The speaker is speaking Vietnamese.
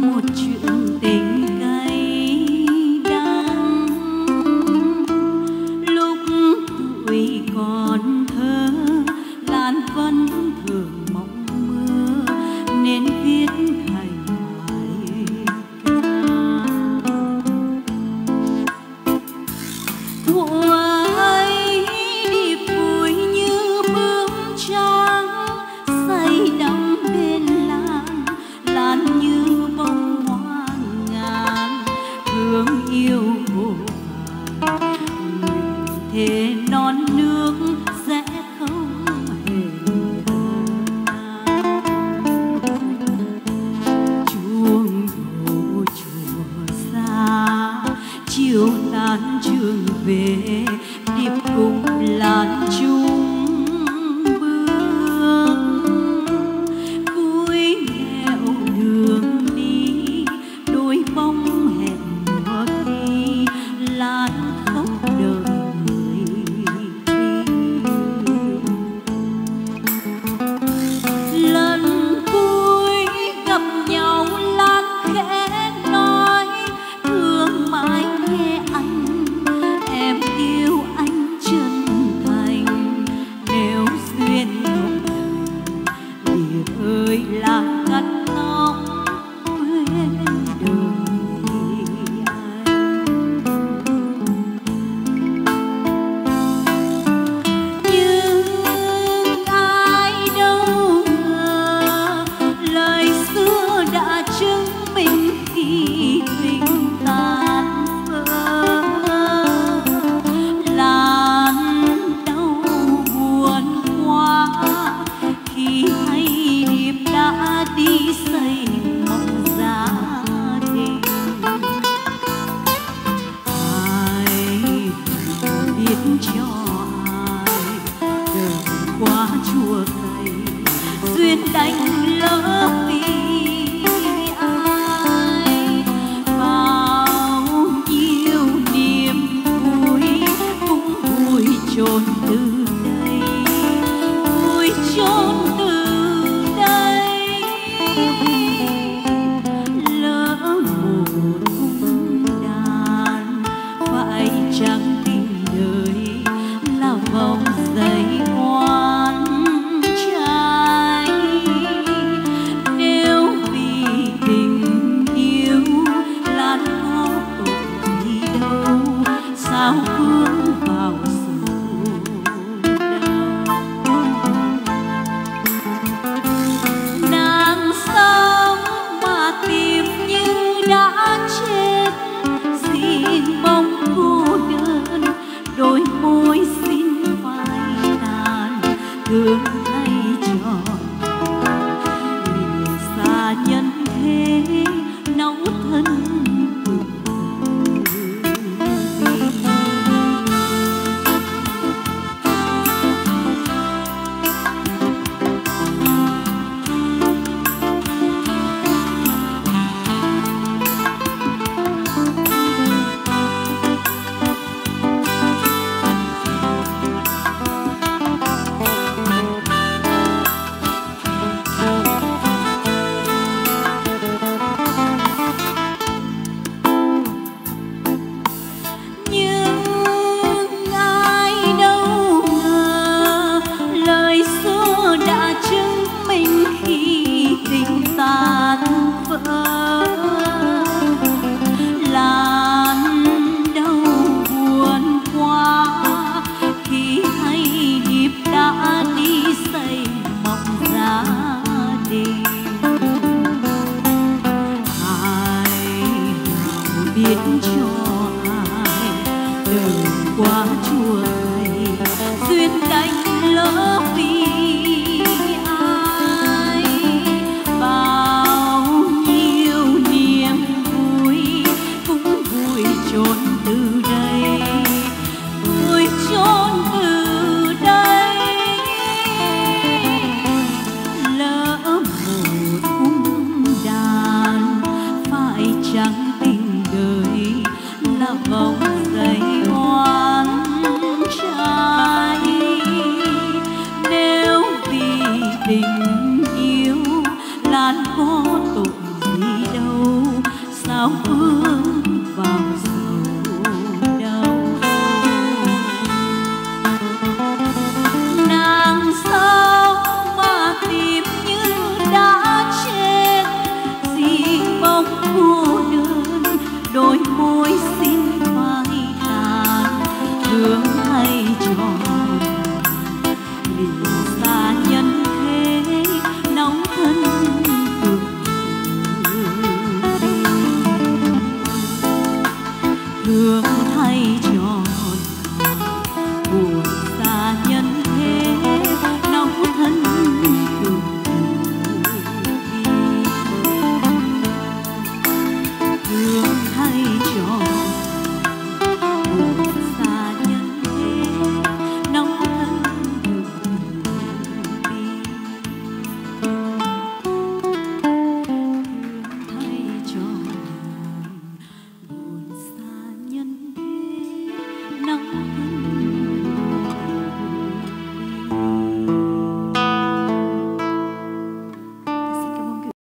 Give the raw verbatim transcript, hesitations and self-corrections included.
một chuyện tình cay đắng. Lúc tuổi còn thơ, Lan vẫn thường mong mơ nên viết thành bài ca. Thuở ấy điệp vui như bướm trắng, say đắm bên lan, lan như bông hoa ngàn, thương yêu vô vàn. Nguyện thề non nước sẽ không hề nan. Chuông đổ chùa xa, chiều tan trường về, điệp cùng lan chung bước. Cuối nẻo đường đi, đôi bóng hẹn mùa thi, lan khóc đời người đi. Lần cuối gặp nhau Lan khẽ nói, thương mãi nghe anh, em yêu anh chân thành. Nếu duyên không thành, điệp ơi Lan cắt ngóng quên đời anh. Nhưng ai đâu ngờ, lời xưa đã chứng minh khi tình tan vỡ. Lan đau buồn quá khi hay điệp đã đi xây mộng gia đình. Ai biết cho ai đời quá chua cay, duyên đánh lỡ vì ai. Bao nhiêu niềm vui cũng vui chôn từ đây, vui chôn từ đây. Lỡ một cung đàn, phải chăng tình đời là vòng giấy oan trái. Nếu vì tình yêu Lan có tội gì đâu, sao vướng vào sự đau. Nàng sống mà tìm như đã chết, xin bóng cô đơn, đôi môi xin phai tàn, thương thay trọn lìa xa nhân thế, nấu thân từ biết cho ai đời quá chua cay, duyên đánh lỡ vì ai. Bao nhiêu niềm vui cũng vui chôn từ đây, vui chôn từ đây. Lỡ một cung đàn, phải chăng tình đời sao vương vào sầu đau. Nàng sao mà tìm như đã chết, riêng bóng cô đơn đôi môi xin phai tàn, thương thay tròn lìa xa nhân thế nóng thân cực thương thay tròn buồn xa nhân thế nóng thân cực thương thay tròn buồn xa nhân thế nóng thân cực thay tròn buồn xa nhân thế nóng